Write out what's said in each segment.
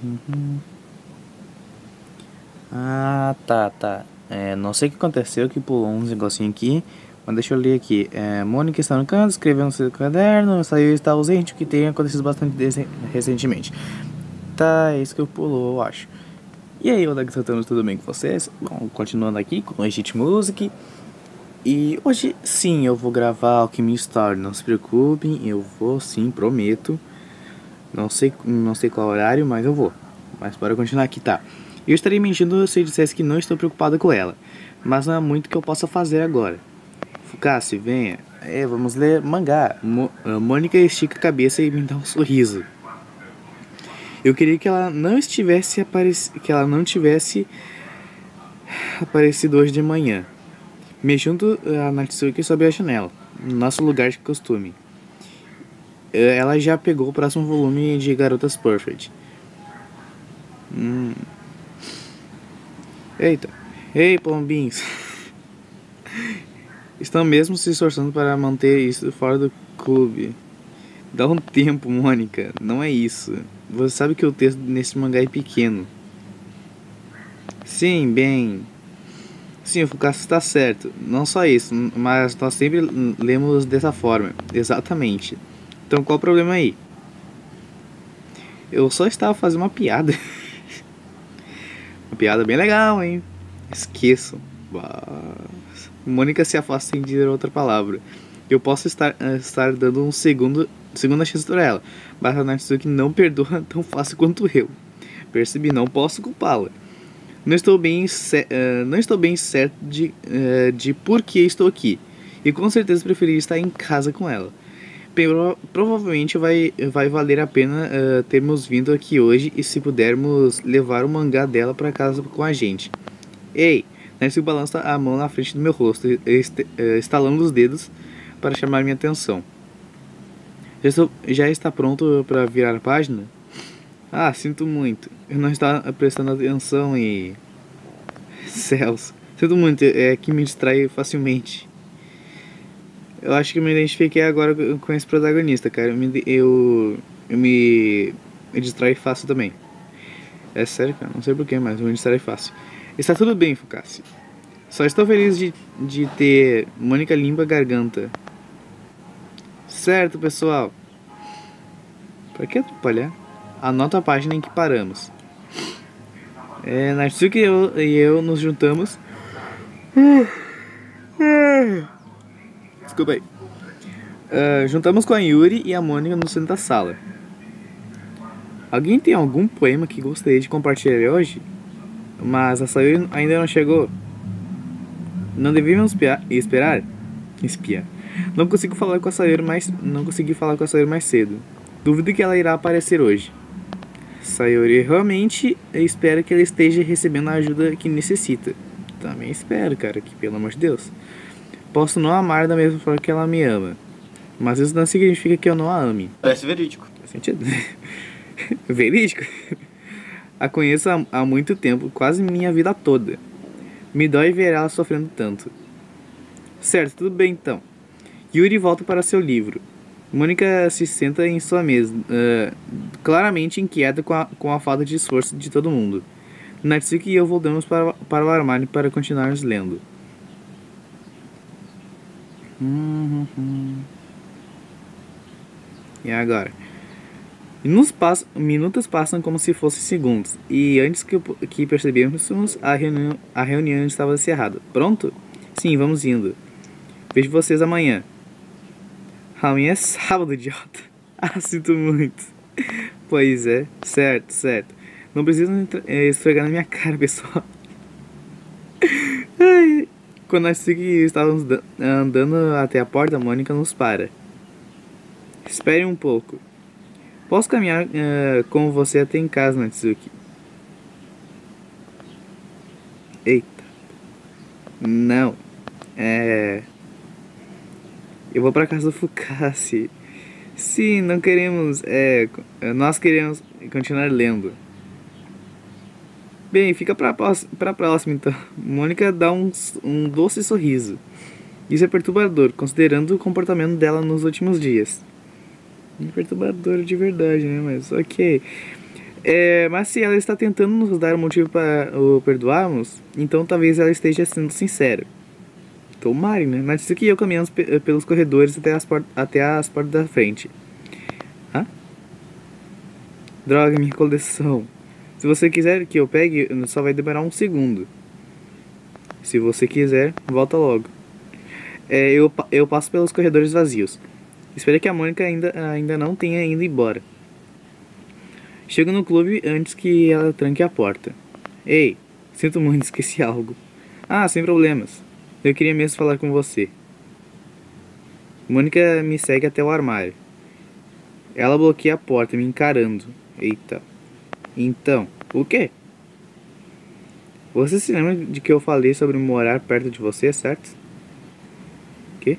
Ah, tá. Não sei o que aconteceu, que pulou uns negocinho aqui. Mas deixa eu ler aqui. Mônica está no canto, escreveu no seu caderno, saiu e está ausente, o que tem acontecido bastante recentemente. Tá, é isso que eu pulou, eu acho. E aí, Odag Santana, tudo bem com vocês? Bom, continuando aqui com o Legit Music. E hoje sim eu vou gravar Alchemy Story, não se preocupem, eu vou sim, prometo. Não sei qual horário, mas eu vou. Mas bora continuar aqui, tá? Eu estaria mentindo se eu dissesse que não estou preocupado com ela. Mas não há muito que eu possa fazer agora. Fukashi, venha. Vamos ler mangá. Mônica estica a cabeça e me dá um sorriso. Eu queria que ela não tivesse aparecido hoje de manhã. Me junto a Natsuki sob a janela, no nosso lugar de costume. Ela já pegou o próximo volume de Garotas Perfect. Eita. Ei, pombinhos. Estão mesmo se esforçando para manter isso fora do clube. Dá um tempo, Mônica. Não é isso. Você sabe que o texto nesse mangá é pequeno. Sim, bem... Sim, o Fukasu está certo. Não só isso, mas nós sempre lemos dessa forma. Exatamente. Então qual o problema aí? Eu só estava fazendo uma piada. Uma piada bem legal, hein? Esqueçam. Mônica se afasta sem dizer outra palavra. Eu posso estar dando segunda chance para ela, mas a Natsuki não perdoa tão fácil quanto eu. Percebi, não posso culpá-la. Não estou bem certo de por que estou aqui. E com certeza preferi estar em casa com ela. Provavelmente vai valer a pena termos vindo aqui hoje e se pudermos levar o mangá dela para casa com a gente. Ei, Nancy balança a mão na frente do meu rosto, estalando os dedos para chamar minha atenção. Já está pronto para virar a página? Ah, sinto muito. Eu não estava prestando atenção e... Céus. Sinto muito, é que me distrai facilmente. Eu acho que eu me identifiquei agora com esse protagonista, cara. Eu me distraio fácil também. É sério, cara. Não sei porquê, mas eu me distraio fácil. Está tudo bem, Fukashi. Só estou feliz de ter Mônica limpa a garganta. Certo, pessoal. Pra que atrapalhar? Anota a página em que paramos. Natsuki e eu nos juntamos. Desculpa aí. Juntamos com a Yuri e a Mônica no centro da sala. Alguém tem algum poema que gostaria de compartilhar hoje? Mas a Sayuri ainda não chegou. Não devíamos esperar? Espiar. Não consegui falar com a Sayuri mais cedo. Duvido que ela irá aparecer hoje. Sayuri, realmente espero que ela esteja recebendo a ajuda que necessita. Também espero, cara, que pelo amor de Deus. Posso não amar da mesma forma que ela me ama, mas isso não significa que eu não a ame. Parece verídico. Faz sentido? Verídico? A conheço há muito tempo, quase minha vida toda. Me dói ver ela sofrendo tanto. Certo, tudo bem então. Yuri volta para seu livro. Mônica se senta em sua mesa, claramente inquieta com a falta de esforço de todo mundo. Natsuki e eu voltamos para o armário para continuarmos lendo. E agora? Minutos passam como se fossem segundos, e antes que percebêssemos, a reunião estava encerrada. Pronto? Sim, vamos indo. Vejo vocês amanhã. Amanhã é sábado, idiota. Ah, sinto muito. Pois é, certo. Não precisa esfregar na minha cara, pessoal. Ai, quando nós estávamos andando até a porta, a Mônica nos para. Espere um pouco. Posso caminhar com você até em casa, Natsuki? Eita. Não. Eu vou pra casa do Fukashi. Sim, não queremos... nós queremos continuar lendo. Bem, fica pra próxima então. Mônica dá um doce sorriso. Isso é perturbador, considerando o comportamento dela nos últimos dias. Perturbador de verdade, né? Mas ok. Mas se ela está tentando nos dar um motivo para o perdoarmos, então talvez ela esteja sendo sincera. Tomara, né? Mas isso que eu caminhamos pelos corredores até as portas da frente. Hã? Droga, minha coleção. Se você quiser que eu pegue, só vai demorar um segundo. Se você quiser, volta logo. Eu passo pelos corredores vazios. Espero que a Mônica ainda não tenha ido embora. Chego no clube antes que ela tranque a porta. Ei, sinto muito, esqueci algo. Ah, sem problemas. Eu queria mesmo falar com você. Mônica me segue até o armário. Ela bloqueia a porta, me encarando. Eita. Então, o quê? Você se lembra de que eu falei sobre morar perto de você, certo? Quê?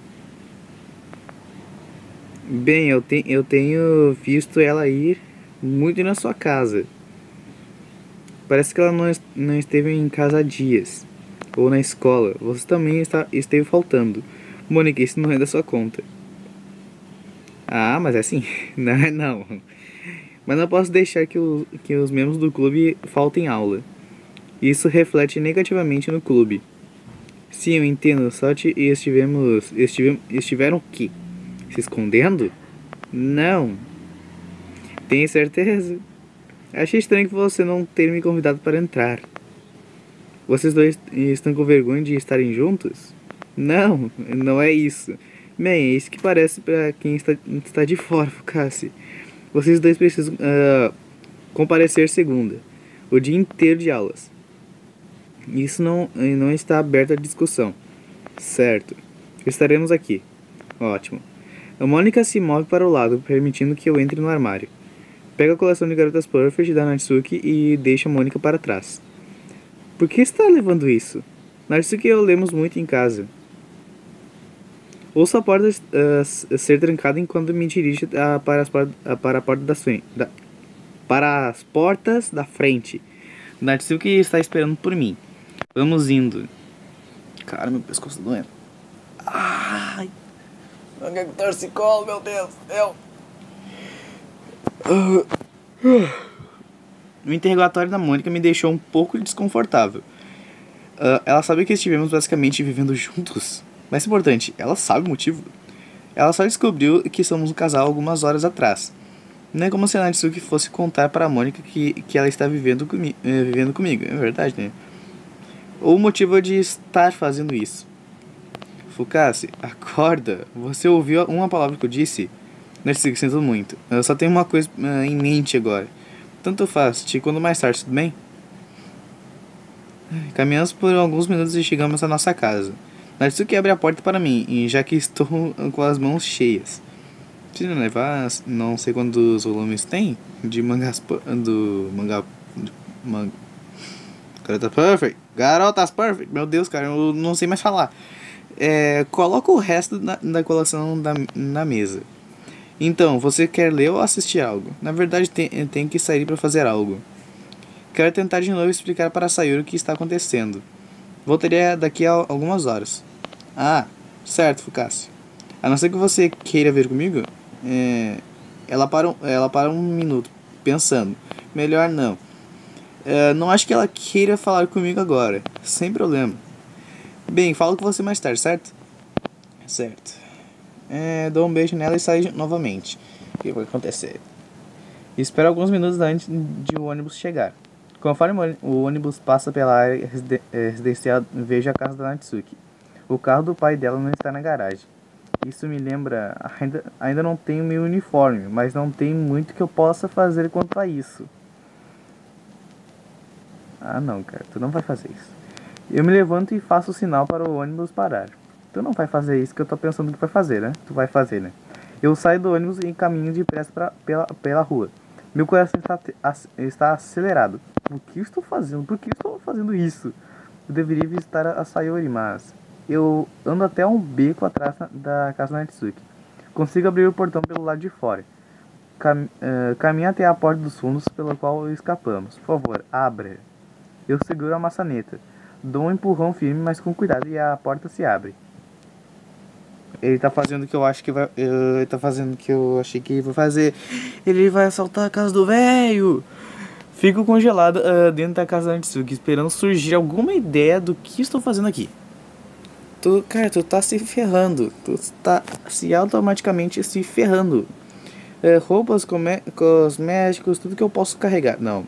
Bem, eu tenho visto ela ir muito na sua casa. Parece que ela não esteve em casa há dias. Ou na escola. Você também esteve faltando. Mônica, isso não é da sua conta. Ah, mas é assim. Não é não. Mas não posso deixar que os membros do clube faltem aula. Isso reflete negativamente no clube. Sim, eu entendo. Estiveram o quê? Se escondendo? Não. Tem certeza? Achei estranho que você não ter me convidado para entrar. Vocês dois estão com vergonha de estarem juntos? Não, não é isso. Bem, é isso que parece para quem está de fora, Cassie. Vocês dois precisam comparecer segunda. O dia inteiro de aulas. Isso não está aberto à discussão. Certo. Estaremos aqui. Ótimo. A Mônica se move para o lado, permitindo que eu entre no armário. Pega a coleção de garotas Perfect da Natsuki e deixa a Mônica para trás. Por que está levando isso? Natsuki e eu lemos muito em casa. Ouço a porta ser trancada enquanto me dirijo para as portas da frente. Natsuki está esperando por mim. Vamos indo. Cara, meu pescoço tá doendo. Ai, torcicolo, meu Deus. O interrogatório da Mônica me deixou um pouco desconfortável. Ela sabe que estivemos basicamente vivendo juntos. Mais importante, ela sabe o motivo. Ela só descobriu que somos um casal algumas horas atrás. Não é como se a Natsuki fosse contar para a Mônica que ela está vivendo comigo. É verdade, né? Ou o motivo de estar fazendo isso. Fukase, acorda. Você ouviu uma palavra que eu disse? Natsuki, sinto muito. Eu só tenho uma coisa em mente agora. Tanto faz, te conto mais tarde, tudo bem? Caminhamos por alguns minutos e chegamos à nossa casa. Natsuki abre a porta para mim, e já que estou com as mãos cheias. Se não levar, não sei quantos volumes tem, de mangás do mangá... Garotas Perfect. Garotas Perfect. Meu Deus, cara, eu não sei mais falar. Coloca o resto da coleção na mesa. Então, você quer ler ou assistir algo? Na verdade, tem que sair para fazer algo. Quero tentar de novo explicar para a Sayuri o que está acontecendo. Voltaria daqui a algumas horas. Ah, certo, Fukase. A não ser que você queira ver comigo. Ela para um minuto, pensando. Melhor não. Não acho que ela queira falar comigo agora. Sem problema. Bem, falo com você mais tarde, certo? Certo. Dou um beijo nela e saio novamente. O que vai acontecer? Espero alguns minutos antes de o ônibus chegar. Conforme o ônibus passa pela área residencial, vejo a casa da Natsuki. O carro do pai dela não está na garagem. Isso me lembra... Ainda não tenho meu uniforme, mas não tem muito que eu possa fazer quanto a isso. Ah não, cara, tu não vai fazer isso. Eu me levanto e faço o sinal para o ônibus parar. Tu não vai fazer isso que eu tô pensando que vai fazer, né? Tu vai fazer, né? Eu saio do ônibus e caminho depressa pela rua. Meu coração está acelerado. Por que estou fazendo? Por que estou fazendo isso? Eu deveria visitar a Sayori, mas... Eu ando até um beco atrás da casa da Natsuki. Consigo abrir o portão pelo lado de fora. Caminho até a porta dos fundos pela qual escapamos. Por favor, abra. Eu seguro a maçaneta. Dou um empurrão firme, mas com cuidado, e a porta se abre. Ele tá fazendo o que eu acho que vai... Ele tá fazendo o que eu achei que ia fazer. Ele vai assaltar a casa do velho. Fico congelado dentro da casa da Natsuki, esperando surgir alguma ideia do que estou fazendo aqui. Cara, tu tá se ferrando. Tu tá se automaticamente se ferrando. Roupas, cosméticos, tudo que eu posso carregar. Não.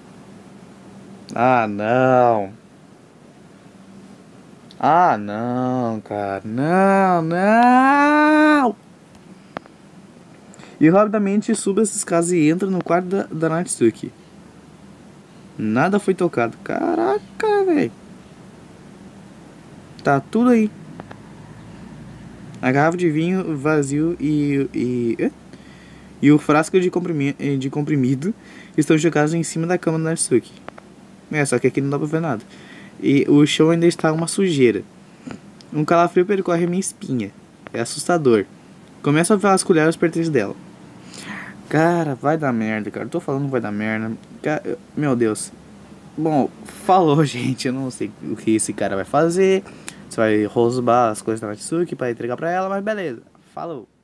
Ah, não. Ah, não, cara. Não, não. E rapidamente subo essas casas e entro no quarto da Natsuki. Nada foi tocado. Caraca, velho. Tá tudo aí. A garrafa de vinho vazio e o frasco de comprimido estão jogados em cima da cama da Natsuki. Só que aqui não dá pra ver nada. E o chão ainda está uma sujeira. Um calafrio percorre minha espinha. É assustador. Começo a vasculhar os pertences dela. Cara, vai dar merda, cara. Tô falando que vai dar merda. Meu Deus. Bom, falou, gente. Eu não sei o que esse cara vai fazer. Você vai rosbar as coisas da Natsuki pra entregar pra ela, mas beleza. Falou.